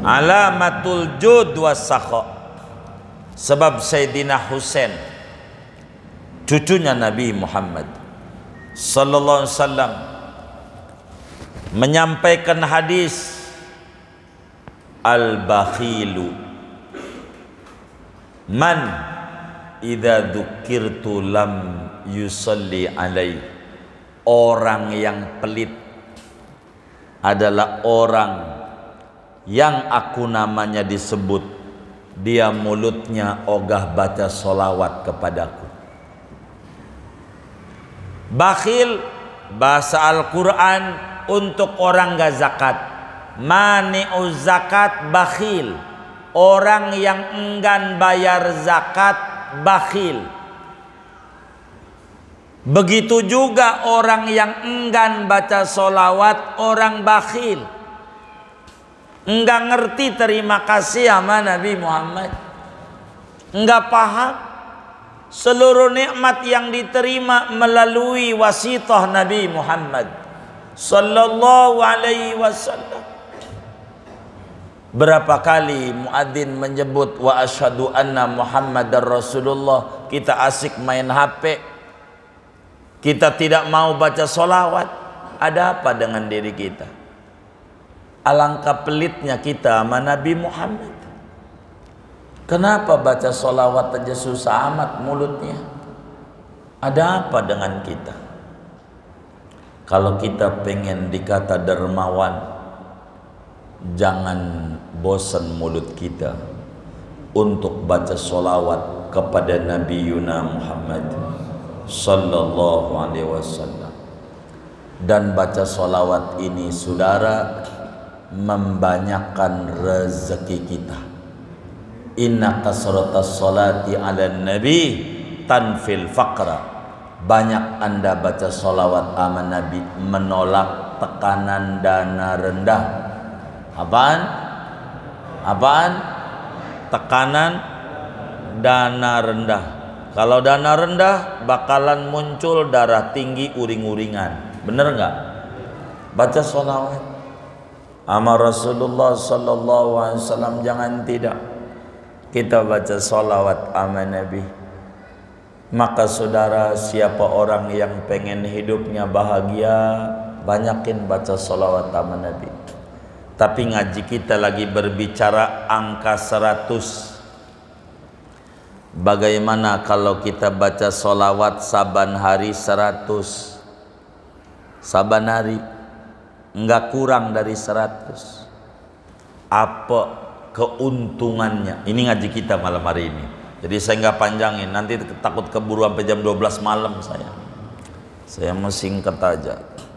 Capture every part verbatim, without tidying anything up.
alamatul jud was sakha. Sebab Sayyidina Husain cucunya Nabi Muhammad sallallahu alaihi wasallam menyampaikan hadis, al-bakhilu man idza dzukirtu lam yusalli alai. Orang yang pelit adalah orang yang aku namanya disebut, dia mulutnya ogah baca solawat kepadaku. Bakhil bahasa Al-Quran untuk orang gak zakat. Mani'uz zakat bakhil, orang yang enggan bayar zakat bakhil. Begitu juga orang yang enggan baca solawat, orang bakhil. Enggak ngerti terima kasih sama Nabi Muhammad, enggak paham seluruh nikmat yang diterima melalui wasithah Nabi Muhammad sallallahu alaihi wasallam. Berapa kali muadzin menyebut wa asyhadu anna Muhammadar Rasulullah, kita asik main H P, kita tidak mau baca solawat. Ada apa dengan diri kita? Alangkah pelitnya kita sama Nabi Muhammad. Kenapa baca solawat aja susah amat mulutnya? Ada apa dengan kita? Kalau kita pengen dikata dermawan, jangan bosan mulut kita untuk baca solawat kepada Nabi Yuna Muhammad sallallahu alaihi wasallam. Dan baca solawat ini, saudara, membanyakkan rezeki kita. Inna kasratas salati ala nabi tanfil faqra. Banyak anda baca solawat sama Nabi menolak tekanan dana rendah. Apaan? Apaan? Tekanan dana rendah. Kalau dana rendah bakalan muncul darah tinggi, uring-uringan. Bener nggak? Baca solawat sama Rasulullah sallallahu alaihi wasallam, jangan tidak. Kita baca solawat sama Nabi. Maka saudara, siapa orang yang pengen hidupnya bahagia, banyakin baca solawat sama Nabi. Tapi ngaji kita lagi berbicara angka seratus. Bagaimana kalau kita baca solawat saban hari seratus? Saban hari enggak kurang dari seratus. Apa keuntungannya? Ini ngaji kita malam hari ini. Jadi saya enggak panjangin, nanti takut keburu sampai jam dua belas malam saya. Saya mau singkat aja.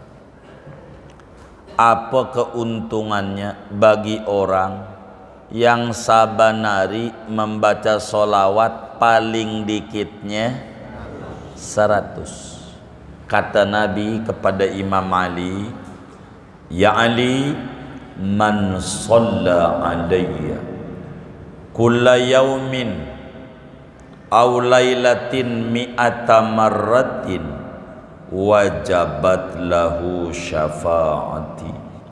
Apa keuntungannya bagi orang yang saban hari membaca solawat paling dikitnya seratus? Kata Nabi kepada Imam Ali, ya Ali, man shalla alayya kulla yaumin aw lailatin mi'ata marratin wajabat lahu syafaati.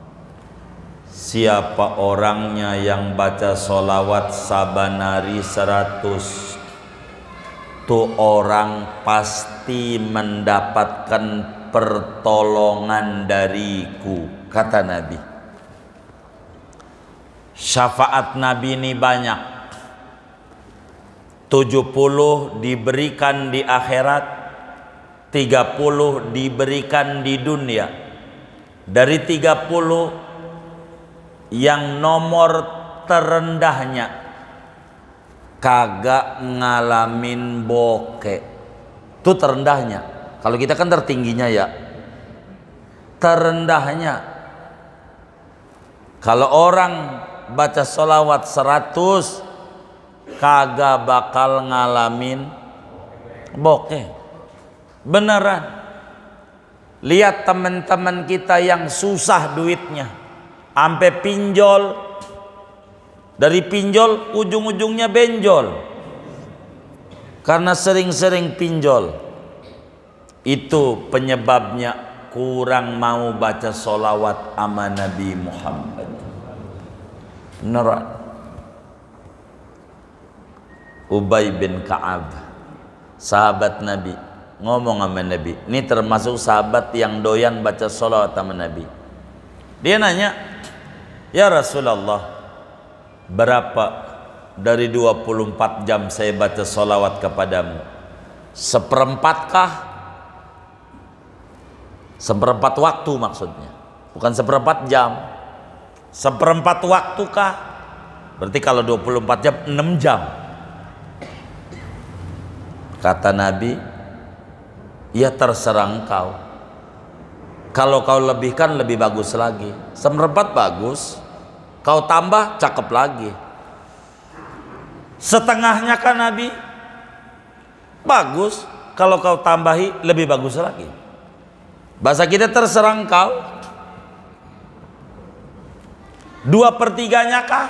Siapa orangnya yang baca solawat saban hari seratus, tuh orang pasti mendapatkan pertolongan dariku, kata Nabi. Syafaat Nabi ini banyak. tujuh puluh diberikan di akhirat, tiga puluh diberikan di dunia. Dari tiga puluh yang nomor terendahnya kagak ngalamin bokeh. Itu terendahnya. Kalau kita kan tertingginya ya. Terendahnya. Kalau orang baca sholawat seratus kagak bakal ngalamin bokeh. Beneran. Lihat teman-teman kita yang susah duitnya, sampai pinjol, dari pinjol ujung-ujungnya benjol karena sering-sering pinjol. Itu penyebabnya kurang mau baca sholawat sama Nabi Muhammad. Beneran. Ubay bin Ka'ab, sahabat Nabi, ngomong sama Nabi. Ini termasuk sahabat yang doyan baca sholawat sama Nabi. Dia nanya, ya Rasulullah, berapa dari dua puluh empat jam saya baca sholawat kepadamu? Seperempat-kah? Seperempat waktu maksudnya, bukan seperempat jam. Seperempat waktu kah? Berarti kalau dua puluh empat jam, enam jam. Kata Nabi, ya terserah engkau. Kalau kau lebihkan lebih bagus lagi. Seperempat bagus, kau tambah cakep lagi. Setengahnya kan Nabi? Bagus, kalau kau tambahi lebih bagus lagi. Bahasa kita terserah engkau. Dua pertiganya kah?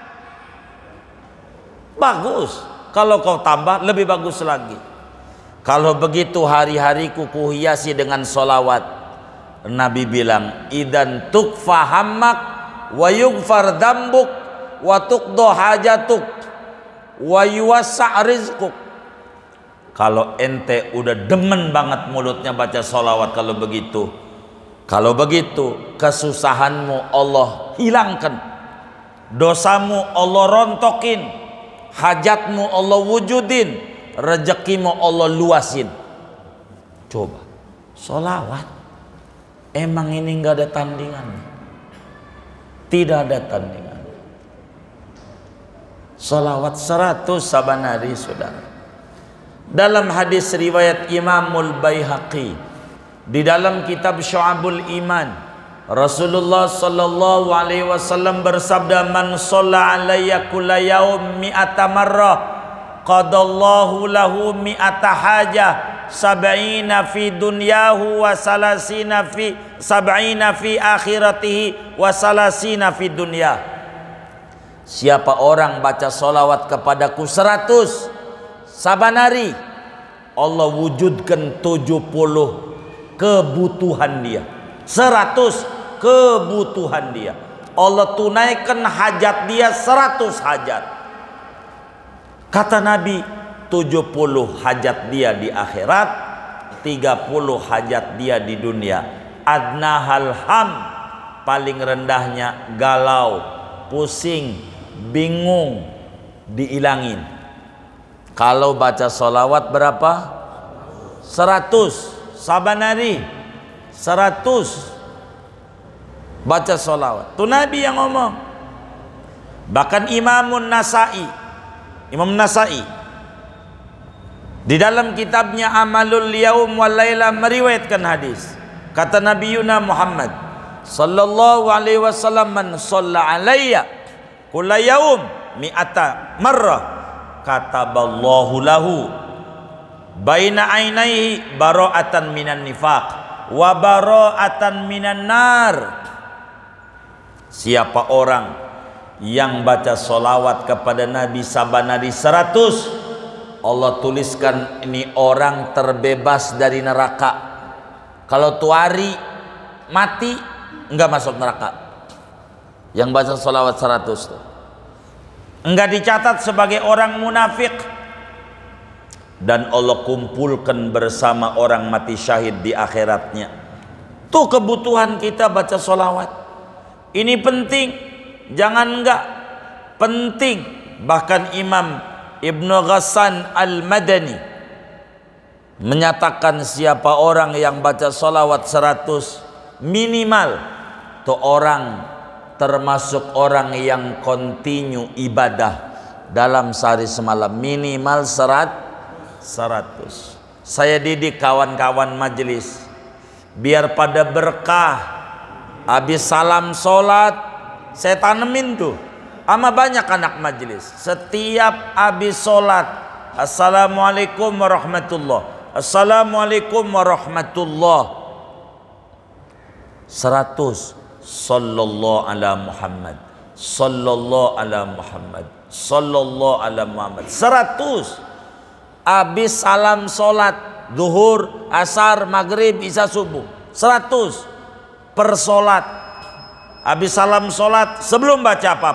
Bagus, kalau kau tambah lebih bagus lagi. Kalau begitu hari-hariku kuhiasi dengan solawat. Nabi bilang, idan tukfa hammak wa yughfar dambuk wa tuqdo hajatuk wa yuwassa' rizquk. Kalau ente udah demen banget mulutnya baca solawat, kalau begitu, kalau begitu kesusahanmu Allah hilangkan, dosamu Allah rontokin, hajatmu Allah wujudin, rezekimu Allah luasin. Coba solawat, emang ini nggak ada tandingan? Tidak ada tandingan. Solawat seratus saban hari, saudara. Dalam hadis riwayat Imamul Baihaqi, di dalam kitab Syu'abul Iman, Rasulullah sallallahu alaihi wasallam bersabda, man shalla alayya kulla yaum mi'ata marrah qadallahu lahu mi'ata hajah sab'ina fi dunyahu wa salasina fi sab'ina fi akhiratihi wa salasina fi dunya. Siapa orang baca solawat kepadaku seratus saban hari, Allah wujudkan tujuh puluh kebutuhan dia. Seratus kebutuhan dia, Allah tunaikan hajat dia seratus hajat. Kata Nabi, tujuh puluh hajat dia di akhirat, tiga puluh hajat dia di dunia. Adnahal ham, paling rendahnya galau, pusing, bingung, diilangin. Kalau baca solawat berapa? Seratus saban hari, seratus baca solawat. Itu Nabi yang ngomong. Bahkan Imamun Nasai, Imam Nasai di dalam kitabnya Amalul Yaum wal Laila meriwayatkan hadis. Kata Nabi Yuna Muhammad sallallahu alaihi wasallam, man shalla alayya kulla yaum mi'ata marrah kataballahu lahu baina ainaihi bara'atan minan nifaq wa bara'atan minan nar. Siapa orang yang baca solawat kepada Nabi saban hari seratus, Allah tuliskan ini orang terbebas dari neraka. Kalau tu hari mati enggak masuk neraka, yang baca solawat seratus tuh enggak dicatat sebagai orang munafik, dan Allah kumpulkan bersama orang mati syahid di akhiratnya. Tuh kebutuhan kita baca solawat. Ini penting, jangan enggak, penting. Bahkan Imam Ibnu Ghassan Al-Madani menyatakan siapa orang yang baca solawat seratus minimal, tuh orang termasuk orang yang kontinu ibadah dalam sehari semalam, minimal serat seratus. Saya didik kawan-kawan majelis biar pada berkah. Habis salam sholat saya tanemin tuh sama banyak anak majelis. Setiap habis sholat, assalamualaikum warahmatullah, assalamualaikum warahmatullah, seratus. Sallallahu ala Muhammad, sallallahu ala Muhammad, sallallahu ala Muhammad, seratus. Habis salam sholat zuhur, asar, maghrib, isya, subuh, seratus per sholat. Habis salam sholat sebelum baca apa-apa,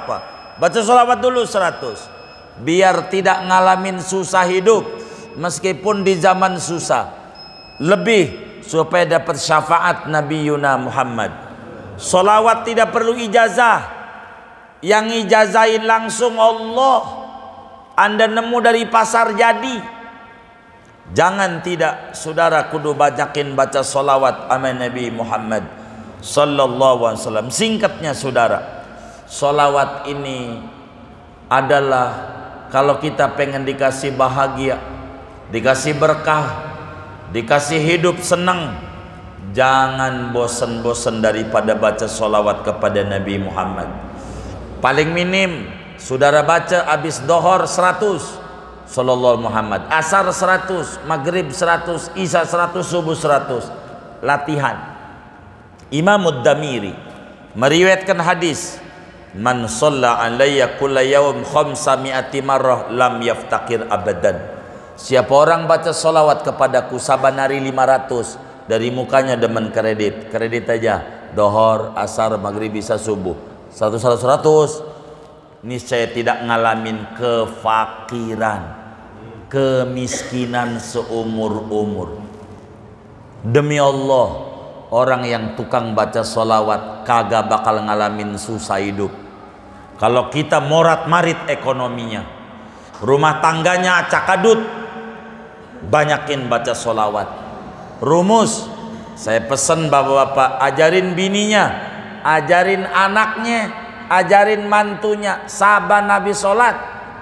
Baca sholawat dulu seratus. Biar tidak ngalamin susah hidup. Meskipun di zaman susah. Lebih supaya dapat syafaat Nabi Yuna Muhammad. Sholawat tidak perlu ijazah. Yang ijazahin langsung Allah. Anda nemu dari pasar jadi. Jangan tidak, saudara kudu banyakin baca sholawat sama Nabi Muhammad sallallahu alaihi wasallam. Singkatnya saudara, sholawat ini adalah kalau kita pengen dikasih bahagia, dikasih berkah, dikasih hidup senang, jangan bosan-bosan daripada baca sholawat kepada Nabi Muhammad. Paling minim saudara baca habis dohor seratus sallallahu Muhammad, asar seratus, maghrib seratus, isya seratus, subuh seratus. Latihan. Imam Ad-Damiri meriwayatkan hadis, man shalla alayya kulla yawm khamsa mi'ati marrah lam yaftakir abadan. Siapa orang baca solawat kepadaku saban hari lima ratus, dari mukanya demen kredit, kredit aja, dohor, asar, maghrib, isya, subuh, seratus, seratus, seratus. Ini saya tidak ngalamin kefakiran, kemiskinan seumur-umur. Demi Allah, orang yang tukang baca solawat kagak bakal ngalamin susah hidup. Kalau kita morat-marit ekonominya, rumah tangganya acak-adut, banyakin baca solawat. Rumus, saya pesan bapak-bapak, ajarin bininya, ajarin anaknya, ajarin mantunya, sahabat Nabi sholat.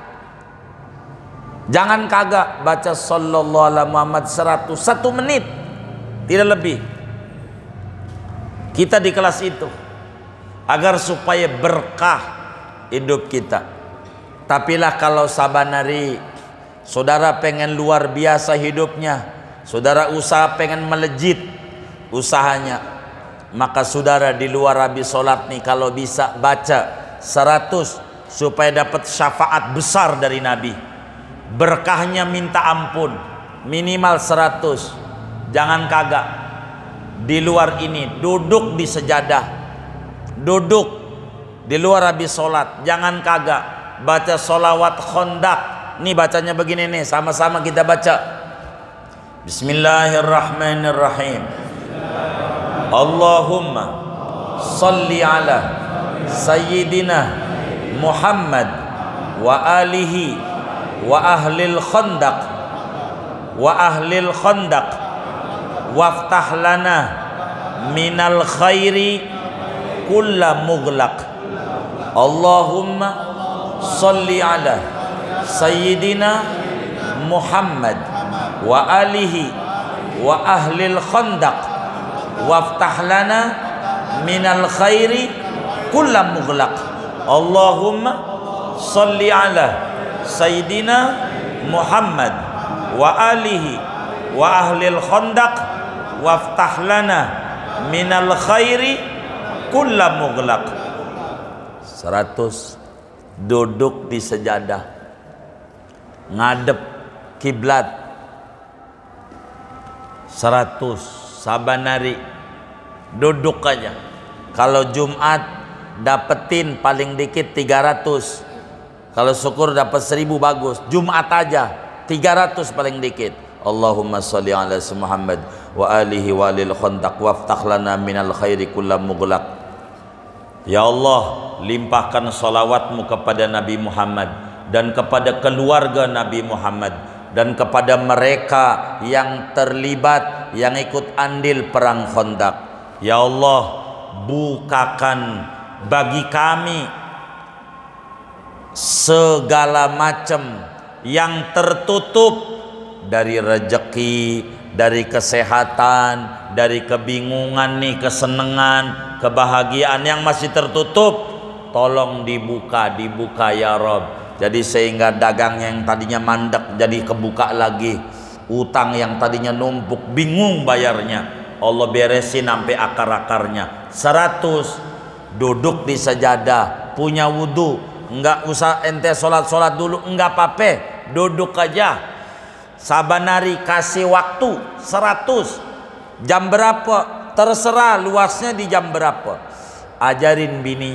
Jangan kagak baca sallallahu alaihi Muhammad seratus, satu menit, tidak lebih. Kita di kelas itu agar supaya berkah hidup kita. Tapilah kalau sabanari saudara pengen luar biasa hidupnya, saudara usaha pengen melejit usahanya, maka saudara di luar habis sholat nih kalau bisa baca seratus supaya dapat syafaat besar dari Nabi. Berkahnya minta ampun, minimal seratus. Jangan kagak di luar ini duduk di sejadah, duduk di luar habis sholat. Jangan kagak baca sholawat khondak. Nih bacanya begini nih, sama-sama kita baca. Bismillahirrahmanirrahim. Allahumma salli ala sayyidina Muhammad wa alihi wa ahlil khandaq wa ahlil khandaq waftah lana minal khairi kulla mughlaq. Allahumma salli ala sayyidina Muhammad wa alihi wa ahlil khandaq waftah lana minal khairi kulla mughlaq. Allahumma salli ala sayyidina Muhammad wa alihi wa ahlil khandaq waftah lana minal khairi kulla mughlaq. Seratus. Duduk di sejadah, ngadep kiblat. Seratus. Sabanari duduk aja. Kalau Jumat dapetin paling dikit tiga ratus. Kalau syukur dapat seribu bagus. Jumat aja tiga ratus paling dikit. Allahumma sholli ala Muhammad wa alihi wa lil khandaq waftah lana minal khairi kullam mughlaq. Ya Allah, limpahkan salawatmu kepada Nabi Muhammad dan kepada keluarga Nabi Muhammad dan kepada mereka yang terlibat, yang ikut andil perang Khandaq. Ya Allah, bukakan bagi kami segala macam yang tertutup dari rezeki, dari kesehatan, dari kebingungan nih, kesenangan, kebahagiaan yang masih tertutup, tolong dibuka, dibuka ya Rob. Jadi sehingga dagang yang tadinya mandek jadi kebuka lagi, utang yang tadinya numpuk bingung bayarnya, Allah beresin sampai akar-akarnya. Seratus. Duduk di sajadah, punya wudhu, enggak usah ente sholat-sholat dulu, enggak apa-apa, duduk aja. Sabanari kasih waktu seratus. Jam berapa? Terserah luasnya di jam berapa. Ajarin bininya,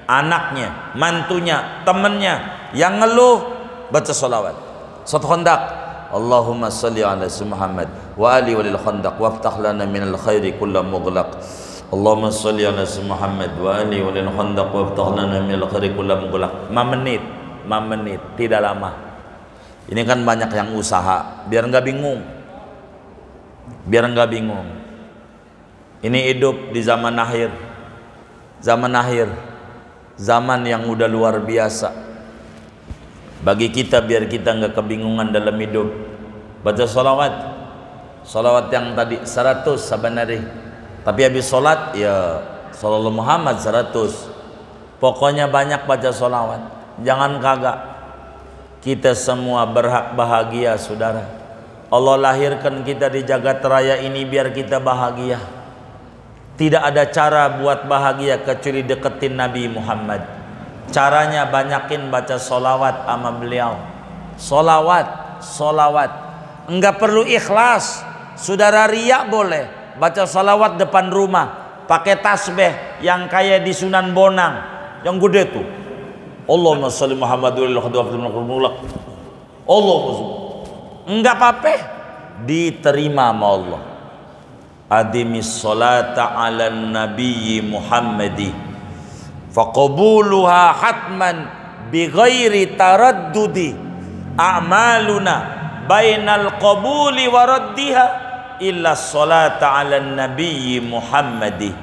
anaknya, mantunya, temennya yang ngeluh, baca sholawat. Satu khandaq, Allahumma salli ala Muhammad wa ali walil khandaq waftah lana minal khairi kulla mughlaq. Allahumma salli ala Muhammad wa ali walil khandaq waftah lana minal khairi kulla mughlaq. lima menit, lima menit, tidak lama. Ini kan banyak yang usaha biar nggak bingung, biar nggak bingung. Ini hidup di zaman akhir, zaman akhir, zaman yang udah luar biasa. Bagi kita biar kita nggak kebingungan dalam hidup, baca sholawat, sholawat yang tadi seratus saban hari. Tapi habis sholat ya sallallahu Muhammad seratus. Pokoknya banyak baca sholawat, jangan kagak. Kita semua berhak bahagia, saudara. Allah lahirkan kita di jagat raya ini biar kita bahagia. Tidak ada cara buat bahagia kecuali deketin Nabi Muhammad. Caranya banyakin baca solawat sama beliau. Solawat, solawat. Enggak perlu ikhlas. Saudara riak boleh. Baca solawat depan rumah. Pakai tasbih yang kayak di Sunan Bonang. Yang gede tuh. Allahumma sholli Muhammad wa ala Allahumma. Enggak apa-apa. Diterima sama Allah. Adimis salata ala nabiyyi Muhammadi faqabuluha hatman bighairi taraddudi a'maluna bainal qabuli wa raddiha illa salata ala nabiyyi Muhammadi.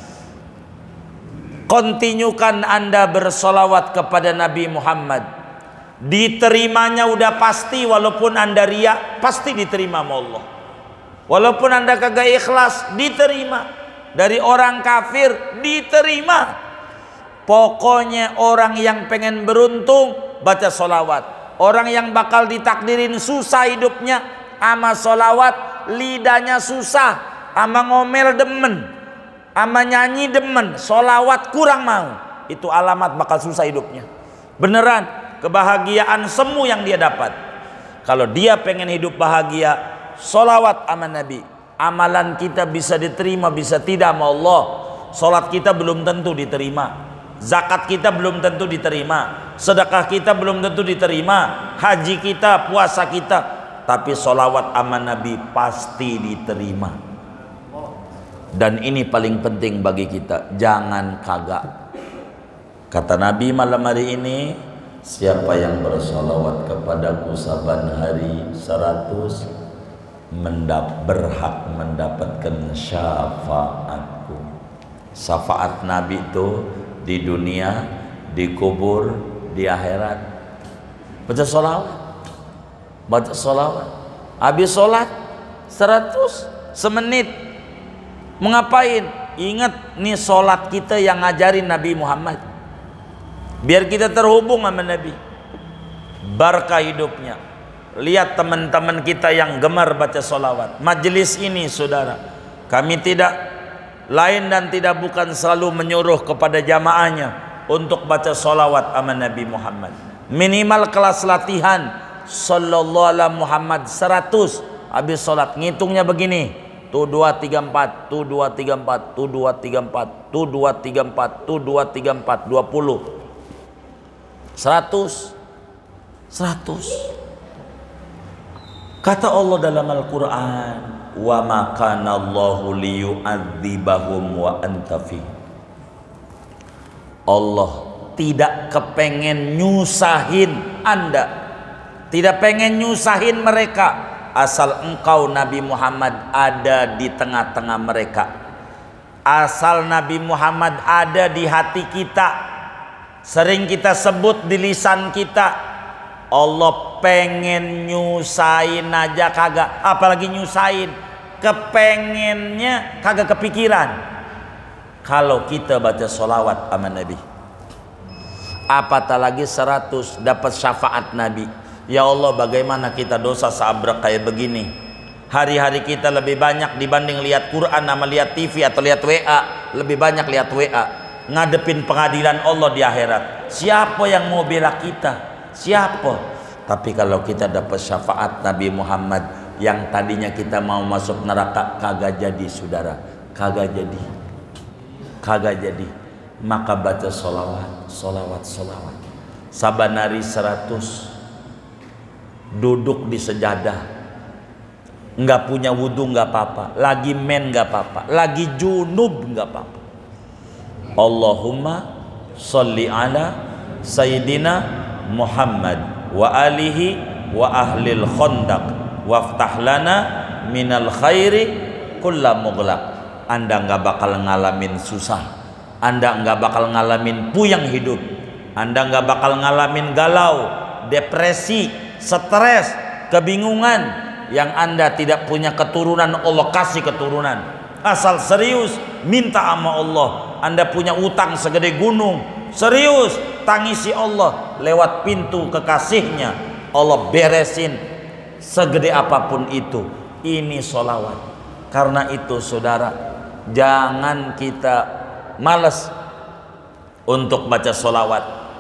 Kontinyukan Anda bersolawat kepada Nabi Muhammad, diterimanya udah pasti. Walaupun Anda riya, pasti diterima sama Allah. Walaupun Anda kagak ikhlas, diterima. Dari orang kafir, diterima. Pokoknya orang yang pengen beruntung, baca solawat. Orang yang bakal ditakdirin susah hidupnya, ama solawat, lidahnya susah, ama ngomel demen, ama nyanyi demen, solawat kurang mau. Itu alamat bakal susah hidupnya. Beneran, kebahagiaan semu yang dia dapat. Kalau dia pengen hidup bahagia, solawat sama Nabi. Amalan kita bisa diterima, bisa tidak sama Allah. Solat kita belum tentu diterima. Zakat kita belum tentu diterima. Sedekah kita belum tentu diterima. Haji kita, puasa kita. Tapi solawat sama Nabi pasti diterima. Dan ini paling penting bagi kita. Jangan kagak. Kata Nabi malam hari ini, siapa yang bersolawat kepadaku saban hari seratus, mendap berhak mendapatkan syafaatku. Syafaat Nabi itu di dunia, di kubur, di akhirat. Baca sholawat, baca sholawat. Habis sholat seratus semenit. Mengapain? Ingat nih sholat kita yang ngajarin Nabi Muhammad. Biar kita terhubung sama Nabi. Barkah hidupnya. Lihat teman-teman kita yang gemar baca solawat. Majelis ini saudara, kami tidak lain dan tidak bukan selalu menyuruh kepada jamaahnya untuk baca solawat sama Nabi Muhammad. Minimal kelas latihan sallallahu alaihi Muhammad seratus. Habis sholat ngitungnya begini, tuh dua tiga empat, tuh dua tiga empat, tuh dua tiga empat, tuh dua tiga empat, tuh dua tiga empat, dua puluh, seratus, seratus. Kata Allah dalam Al-Quran, wa ma kana Allahu liyu'adzibahum wa anta fi. Allah tidak kepengen nyusahin Anda, tidak pengen nyusahin mereka, asal engkau Nabi Muhammad ada di tengah-tengah mereka. Asal Nabi Muhammad ada di hati kita, sering kita sebut di lisan kita. Allah pengen nyusahin aja kagak, apalagi nyusahin. Kepengennya kagak kepikiran. Kalau kita baca sholawat sama Nabi, apatah lagi seratus dapat syafaat Nabi. Ya Allah, bagaimana kita dosa seabrek kayak begini. Hari-hari kita lebih banyak dibanding lihat Quran sama lihat T V atau lihat W A. Lebih banyak lihat W A. Ngadepin pengadilan Allah di akhirat. Siapa yang mau bela kita? Siapa? Tapi kalau kita dapat syafaat Nabi Muhammad, yang tadinya kita mau masuk neraka, kagak jadi saudara. Kagak jadi. Kagak jadi. maka baca solawat, solawat, solawat. Sabanari seratus, duduk di sejadah, nggak punya wudhu nggak apa-apa, lagi men nggak apa-apa, lagi junub nggak apa-apa. Allahumma sholli ala Sayyidina Muhammad wa alihi wa ahlil khandaq waftah lana minal khairi kulla mughlaq. Anda nggak bakal ngalamin susah, Anda nggak bakal ngalamin puyang hidup, Anda nggak bakal ngalamin galau, depresi, stres, kebingungan. Yang Anda tidak punya keturunan, Allah kasih keturunan. Asal serius minta sama Allah. Anda punya utang segede gunung, serius tangisi Allah, lewat pintu kekasihnya Allah beresin segede apapun itu. Ini solawat. Karena itu saudara, jangan kita malas untuk baca solawat.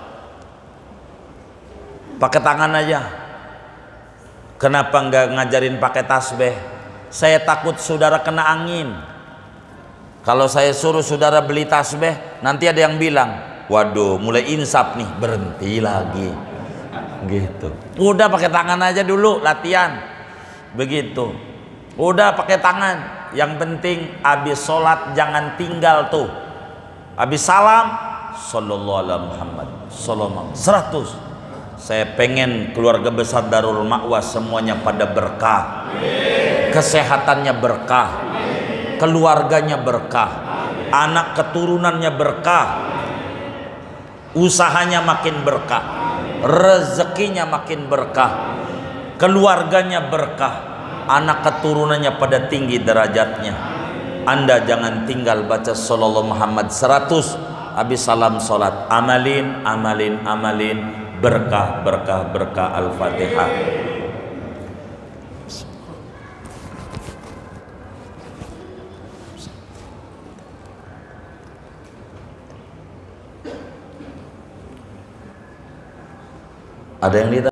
Pakai tangan aja. Kenapa nggak ngajarin pakai tasbih? Saya takut saudara kena angin. Kalau saya suruh saudara beli tasbih, nanti ada yang bilang, waduh mulai insaf nih, berhenti lagi gitu. Udah pakai tangan aja dulu latihan begitu. Udah pakai tangan. Yang penting habis sholat jangan tinggal tuh. Habis salam sallallahu alaihi Muhammad sallallahu seratus. Saya pengen keluarga besar Darul Ma'wa semuanya pada berkah, kesehatannya berkah, keluarganya berkah, anak keturunannya berkah, usahanya makin berkah, rezekinya makin berkah, keluarganya berkah, anak keturunannya pada tinggi derajatnya. Anda jangan tinggal baca sallallahu Muhammad seratus habis salam salat. Amalin, amalin, amalin, berkah, berkah, berkah. Al-Fatihah. Ada yang ditanya?